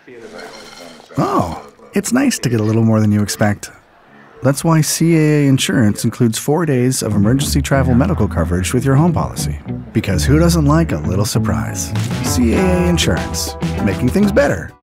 Oh, it's nice to get a little more than you expect. That's why CAA Insurance includes 4 days of emergency travel medical coverage with your home policy. Because who doesn't like a little surprise? CAA Insurance, making things better.